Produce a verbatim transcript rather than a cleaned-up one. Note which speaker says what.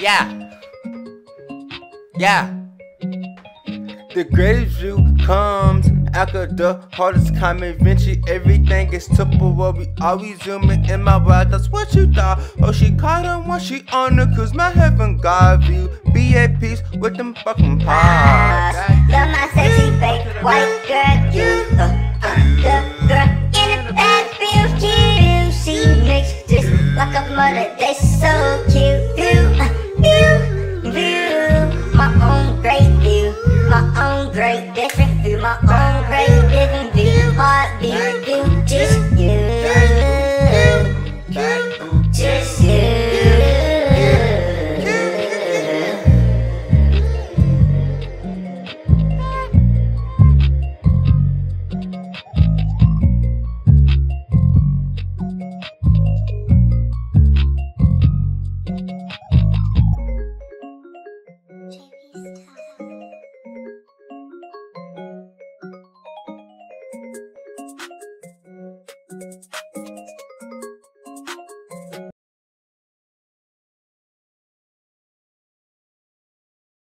Speaker 1: Yeah. Yeah.
Speaker 2: The greatest view comes after the hardest comment. Eventually everything gets temporal. We always zooming in my ride. That's what you thought. Oh, she caught her when she on the cruise. My heaven God view. Be at peace with them fucking pies.
Speaker 3: Love my sexy fake white girl. You, uh, uh, the girl in the bed feels juicy. Mix just like a mother. They so cute. View, uh, view, view. My own great view. My own great different view, my own great different view, heart view.